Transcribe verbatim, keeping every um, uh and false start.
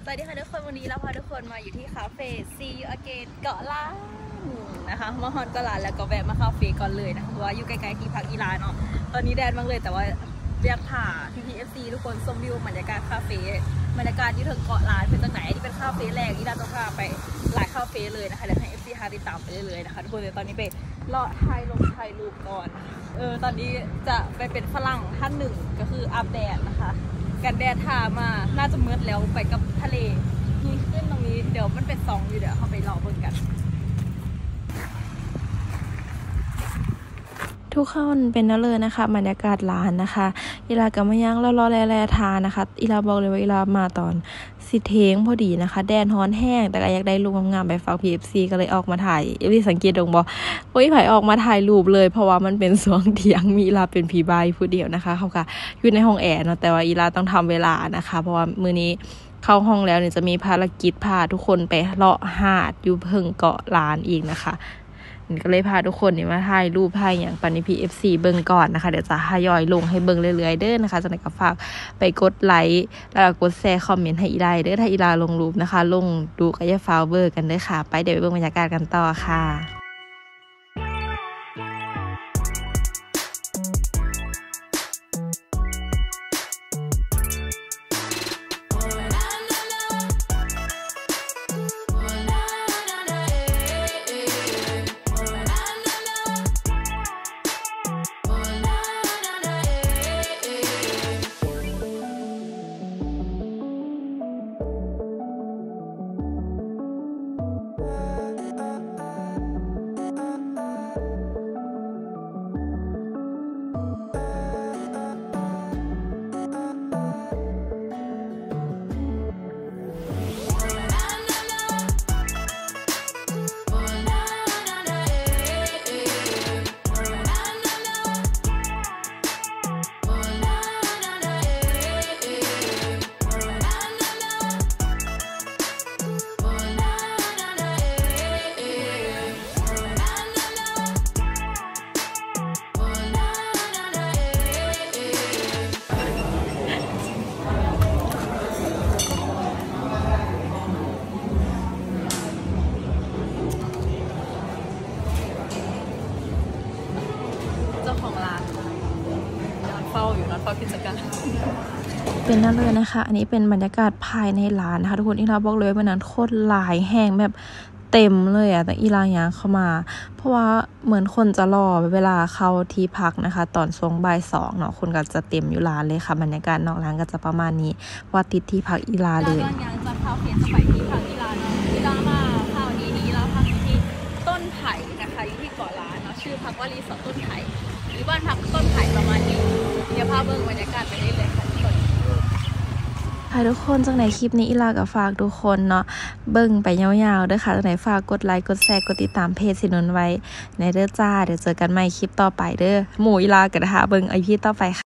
สวัสดีค่ะทุกคนวันนี้เราพาทุกคนมาอยู่ที่คาเฟ่ See You Again เกาะล้านนะคะมาฮอนเกาะล้านแล้วก็แวะมาคาเฟ่ก่อนเลยนะคะเพราะว่าอยู่ใกล้ๆที่พักอีลาเนาะตอนนี้แดดมากเลยแต่ว่าเรียกผ่า พี พี เอฟ ซี ทุกคนชมวิวบรรยากาศคาเฟ่บรรยากาศที่ถึงเกาะล้านเป็นจังไหนที่เป็นคาเฟ่แรกอีลาต้องพาไปหลายคาเฟ่เลยนะคะเดี๋ยวให้ เอฟ ซี หาติดตามไปเลยๆนะคะทุกคนเดี๋ยวตอนนี้ไปเลาะถ่ายลงถ่ายรูปก่อนเออตอนนี้จะไปเป็นฝรั่งท่านหนึ่งก็คืออาบแดดนะคะกันแดดทามาน่าจะมืดแล้วไปกับทะเลมีขึ้นตรงนี้เดี๋ยวมันเป็นซองอยู่เดี๋ยวเข้าไปรอเบิ่งกันทุกคนเป็นนั่นเลยนะคะบรรยากาศร้านนะคะอีลากำมะยังแล้วรอแลแลทานะคะอีลาบอกเลยว่าอีลามาตอนสิเทงพอดีนะคะแดดร้อนแห้งแต่ก็อยากได้รูปงามๆไปฝาก พี เอฟ ซี ก็เลยออกมาถ่ายเอฟซีสังเกตดงบอกโอ้ยไผออกมาถ่ายรูปเลยเพราะว่ามันเป็นสวงเถียงมีอีลาเป็นผีใบผู้เดียวนะคะเขาค่ะอยู่ในห้องแอร์เนาะแต่ว่าอีลาต้องทำเวลานะคะเพราะว่ามื้อนี้เข้าห้องแล้วเนี่ยจะมีภารกิจพาทุกคนไปเลาะหาดอยู่เพิ่งเกาะล้านอีกนะคะก็เลยพาทุกคนนี่มาถ่ายรูปถ่ายอย่างปันนี้ พี เอฟ ซี เบิ่งก่อนนะคะเดี๋ยวจะทยอยลงให้เบิ่งเรื่อยๆเด้อนะคะจากนั้นก็ฝากไปกดไลค์แล้วก็กดแชร์คอมเมนต์ให้อีได้เด้อถ้าอีลาลงรูปนะคะลงดูก็อย่าฟาวเวอร์กันเด้อค่ะไปเดี๋ยวไปเบิ่งบรรยากาศกันต่อค่ะเป็นนั่นเลยนะคะอันนี้เป็นบรรยากาศภายในร้านนะคะทุกคนอีลาบอกเลยว่านั้นโคตรหลายแห้งแบบเต็มเลยอะแต่อีลาอย่างเข้ามาเพราะว่าเหมือนคนจะรอเวลาเข้าที่พักนะคะตอนช่วงบ่ายสองเนาะคนก็จะเต็มอยู่ร้านเลยค่ะบรรยากาศนอกร้านก็จะประมาณนี้ว่าติดที่พักอีลาเลยยังจะเข้าเพียนสมัยที่พักอีลาเนาะอีลามาคราวนี้นี้เราพักอยู่ที่ต้นไผ่นะคะอยู่ที่เกาะล้านเนาะชื่อพักว่ารีสอร์ทต้นไผ่หรือบ้านพักต้นไผ่ประมาณนี้เดี๋ยวพาเบิ่งบรรยากาศไปได้เลยค่ะทุกคนค่ะทุกคนจากในคลิปนี้อีลากับฝากทุกคนเนาะเบิ่งไปยาวๆเด้อค่ะจากไหนฝากกดไลค์กดแชร์กดติดตามเพจสินนไว้ในเด้อจ้าเดี๋ยวเจอกันใหม่คลิปต่อไปเด้อหมู่อีลากันนะคะเบิ่งไอพีต่อไปค่ะ